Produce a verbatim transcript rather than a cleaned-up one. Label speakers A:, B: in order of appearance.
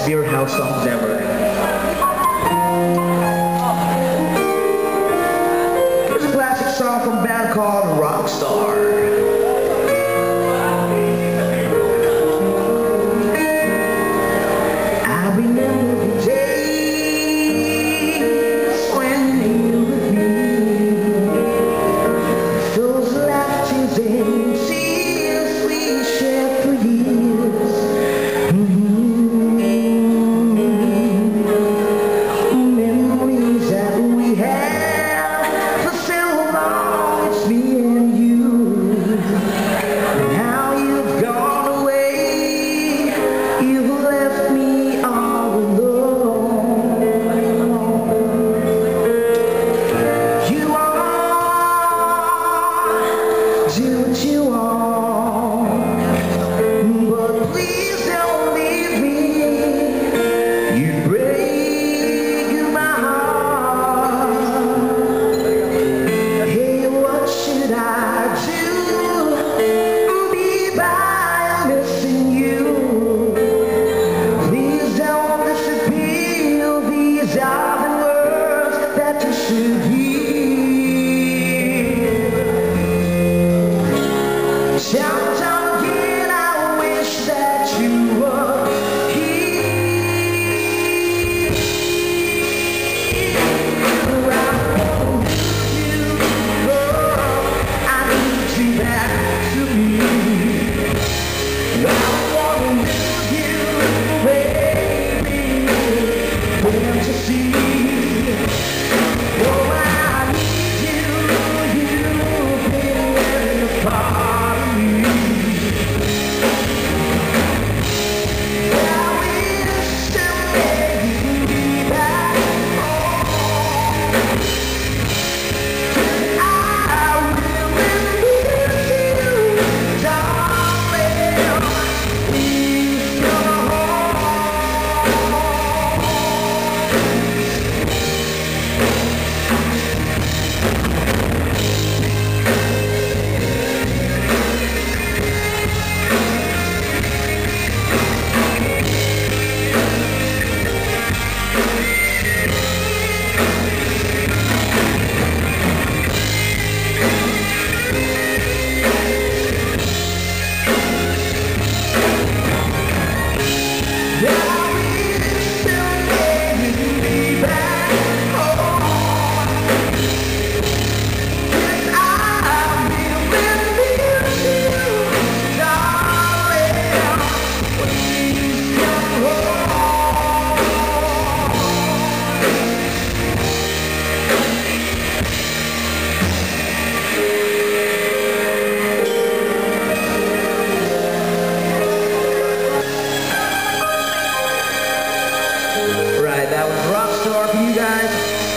A: beer house songs ever. Here's a classic song from a band called Rockstar. I remember the days when you were with me, those laughs and tears we shared for years. Mm-hmm. Memories that we had for so long, it's me and you. Now you've gone away, you've left me all alone. You are, do what you want, but please don't leave me. You break my heart. Hey, what should I do? Be by missing you. Please don't disappear. These are the words that you should hear. Shout out again, I wish that you were here. I want you, love, I need you back to me. I want you, baby, can't you see? Oh, I need you, you've been a part of me. I wish someday you'd be back home. I will miss you, darling. Please come Right, that was Rockstar for you guys.